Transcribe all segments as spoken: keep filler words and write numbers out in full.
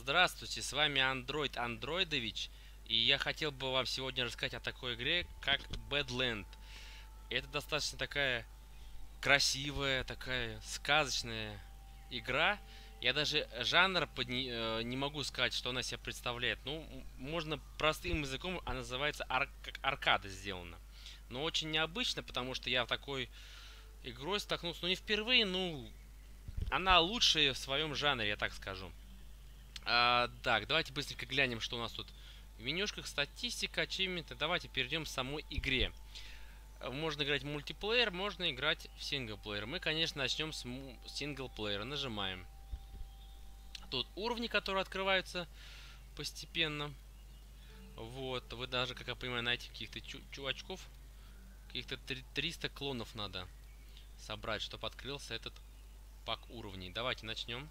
Здравствуйте, с вами Андроид Андроидович, и я хотел бы вам сегодня рассказать о такой игре, как Badland. Это достаточно такая красивая, такая сказочная игра. Я даже жанр подни- э, не могу сказать, что она себя представляет. Ну, м- можно простым языком, она называется ар- как аркада сделана. Но очень необычно, потому что я в такой игрой столкнулся, ну не впервые, ну она лучшая в своем жанре, я так скажу. А, так, давайте быстренько глянем, что у нас тут в менюшках. Статистика, ачивменты. Давайте перейдем к самой игре. Э, Можно играть в мультиплеер, можно играть в синглплеер. Мы, конечно, начнем с синглплеера. Нажимаем. Тут уровни, которые открываются постепенно. Вот, вы даже, как я понимаю, найти каких-то чу чувачков. Каких-то триста клонов надо собрать, чтобы открылся этот пак уровней. Давайте начнем.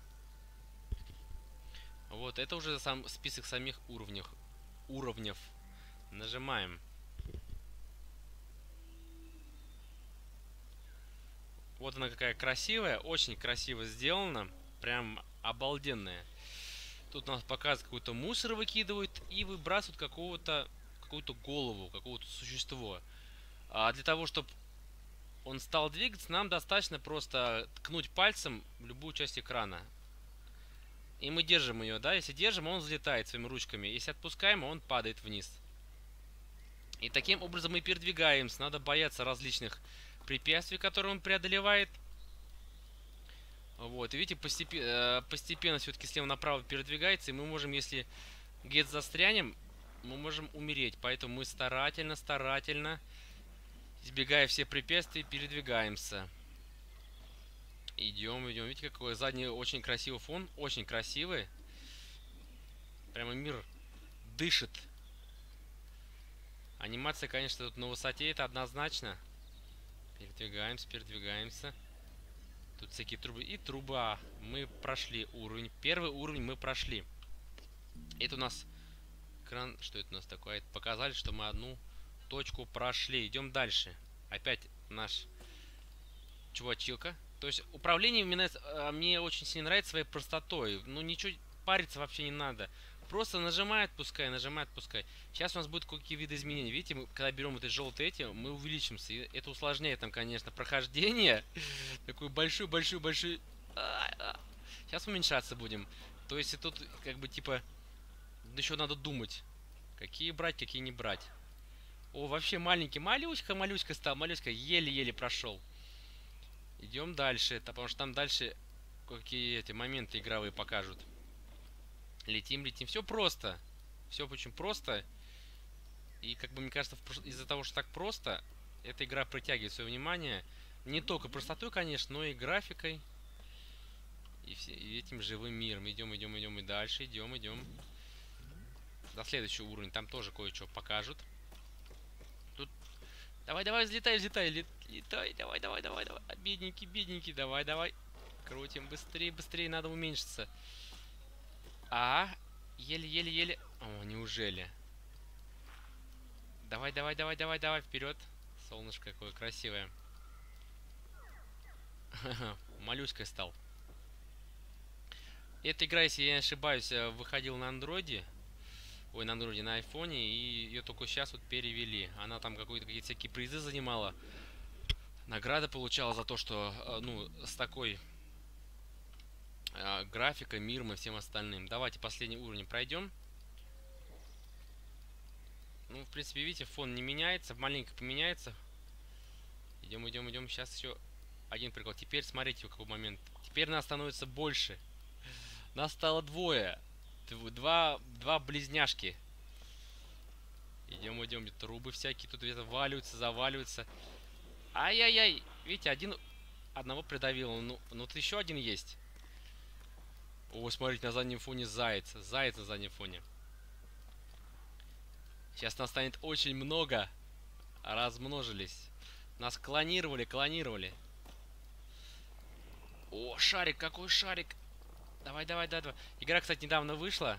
Вот, это уже сам список самих уровней. Уровнев. Нажимаем. Вот она какая красивая, очень красиво сделана. Прям обалденная. Тут нас показывают, какой-то мусор выкидывают и выбрасывают какого-то какую-то голову, какого-то существо. А для того, чтобы он стал двигаться, нам достаточно просто ткнуть пальцем в любую часть экрана. И мы держим ее, да? Если держим, он взлетает своими ручками. Если отпускаем, он падает вниз. И таким образом мы передвигаемся. Надо бояться различных препятствий, которые он преодолевает. Вот, и видите, постепенно, постепенно все-таки слева направо передвигается, и мы можем, если где-то застрянем, мы можем умереть. Поэтому мы старательно, старательно, избегая все препятствия, передвигаемся. Идем, идем. Видите, какой задний очень красивый фон, очень красивый. Прямо мир дышит. Анимация, конечно, тут на высоте, это однозначно. Передвигаемся, передвигаемся. Тут всякие трубы. И труба. Мы прошли уровень. Первый уровень мы прошли. Это у нас экран. Что это у нас такое? Это показали, что мы одну точку прошли. Идем дальше. Опять наш чувачилка. То есть управление мне, мне очень сильно нравится своей простотой. Ну ничего париться вообще не надо. Просто нажимает, пускай, нажимает, пускай. Сейчас у нас будет какие виды изменений. Видите, мы, когда берем эти желтые эти, мы увеличимся. И это усложняет там, конечно, прохождение. Такой большой-большой-большой. Сейчас уменьшаться будем. То есть и тут как бы типа еще надо думать, какие брать, какие не брать. О, вообще маленький, малюська, малюська стал, малюська, еле-еле прошел. Идем дальше, потому что там дальше какие эти моменты игровые покажут. Летим, летим, все просто. Все очень просто. И как бы мне кажется, из-за того, что так просто, эта игра притягивает свое внимание. Не только простотой, конечно, но и графикой. И, все, и этим живым миром. Идем, идем, идем и дальше, идем, идем. До следующего уровня там тоже кое-что покажут. Тут... Давай, давай, взлетай, взлетай, лет... летай, давай, давай, давай, давай. Бедненький, бедненький, давай, давай. Крутим, быстрее, быстрее, надо уменьшиться. А, еле-еле-еле. О, неужели? Давай, давай, давай, давай, давай, вперед. Солнышко какое красивое. Малюськой стал. Эта игра, если я не ошибаюсь, выходила на андроиде. Ой, на андроиде, на айфоне. И ее только сейчас вот перевели. Она там какие-то какие всякие призы занимала. Награды получала за то, что, ну, с такой э, графикой, миром и всем остальным. Давайте последний уровень пройдем. Ну, в принципе, видите, фон не меняется, маленько поменяется. Идем, идем, идем. Сейчас еще один прикол. Теперь смотрите, какой момент. Теперь нас становится больше. Нас стало двое. Два, два близняшки. Идем, идем. Трубы всякие тут где-то валиваются, заваливаются. Ай-яй-яй. Видите, один одного придавил. Ну, ну тут еще один есть. О, смотрите, на заднем фоне заяц. Заяц на заднем фоне. Сейчас нас станет очень много. Размножились. Нас клонировали, клонировали. О, шарик, какой шарик. Давай, давай, давай, давай. Игра, кстати, недавно вышла.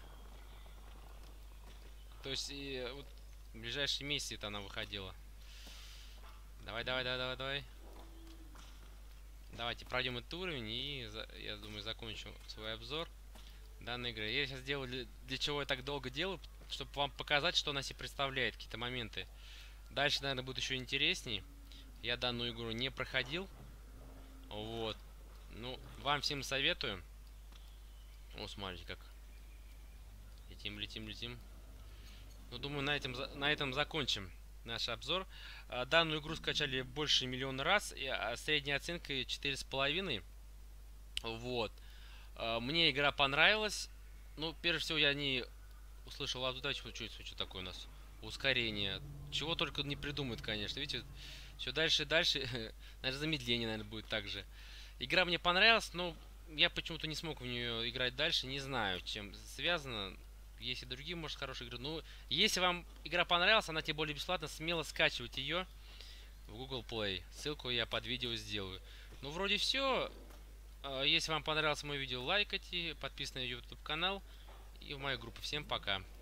То есть, и, вот, в ближайшие месяцы она выходила. Давай, давай, давай, давай, давай. Давайте пройдем этот уровень и, я думаю, закончим свой обзор. данной игры. Я сейчас делаю, для, для чего я так долго делаю, чтобы вам показать, что она себе представляет, какие-то моменты. Дальше, наверное, будет еще интересней. Я данную игру не проходил. Вот. Ну, вам всем советую. О, смотрите, как. Летим, летим, летим. Ну, думаю, на этом, на этом закончим наш обзор. Данную игру скачали больше миллиона раз. И средняя оценка четыре с половиной. Вот. Мне игра понравилась. Ну, прежде всего, я не услышал от удачи. Что, что такое у нас? Ускорение. Чего только не придумают, конечно. Видите, все дальше и дальше. Наверное, замедление, наверное, будет также. Игра мне понравилась, но я почему-то не смог в нее играть дальше. Не знаю, чем связано. Есть и другие, может, хорошие игры. Ну, если вам игра понравилась, она тем более бесплатно, смело скачивайте ее в Google Play. Ссылку я под видео сделаю. Ну, вроде все. Если вам понравилось мое видео, лайкайте, подписывайтесь на YouTube канал и в мою группу. Всем пока.